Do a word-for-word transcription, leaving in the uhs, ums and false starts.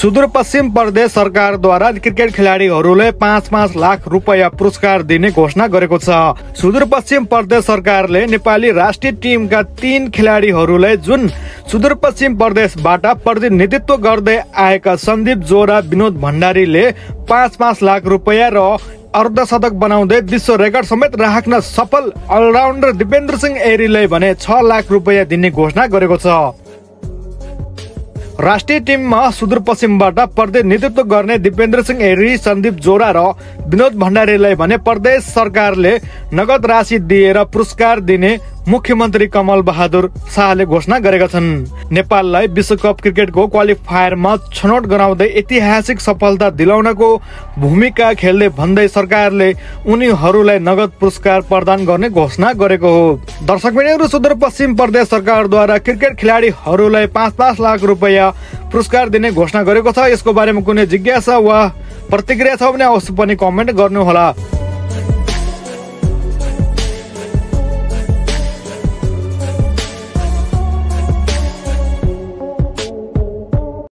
सुदूरपश्चिम प्रदेश सरकारद्वारा क्रिकेट खेलाडीहरूलाई पाँच पाँच लाख रुपियाँ पुरस्कार दिने घोषणा गरेको छ। सुदूरपश्चिम प्रदेश सरकारले नेपाली राष्ट्रिय टिमका तीन खेलाडीहरूलाई जुन सुदूरपश्चिम प्रदेशबाट प्रतिनिधित्व गर्दै आएका सन्दीप जोरा, विनोद भण्डारीले पाँच पाँच लाख रुपियाँ र अर्धशतक बनाउँदै विश्व रेकर्ड समेत राख्न सफल अलराउन्डर दिपेन्द्र सिंह एरीलाई भने छ लाख रुपियाँ दिने घोषणा गरेको छ। राष्ट्रिय टिममा सुदूरपश्चिमबाट प्रतिनिधित्व गर्ने दिपेन्द्र सिंह एरी, सन्दीप जोरा र विनोद भण्डारीलाई भने प्रदेश सरकारले नगद राशि दिएर पुरस्कार दिने मुख्यमन्त्री कमल बहादुर शाहले घोषणा गरेका छन्। नेपाललाई विश्वकप क्रिकेटको क्वालिफायरमा छनौट गराउँदै ऐतिहासिक सफलता दिलाउनको भूमिका खेल्दै भन्दै सरकारले उनीहरूलाई नगद पुरस्कार प्रदान गर्ने घोषणा गरेको हो। दर्शकबिनहरू, सुदूरपश्चिम प्रदेश सरकारद्वारा क्रिकेट खेलाडीहरूलाई पाँच पाँच लाख रुपियाँ पुरस्कार दिने घोषणा गरेको छ। यसको बारेमा कुनै जिज्ञासा वा प्रतिक्रिया छ भने अवश्य पनि कमेन्ट गर्नुहोला।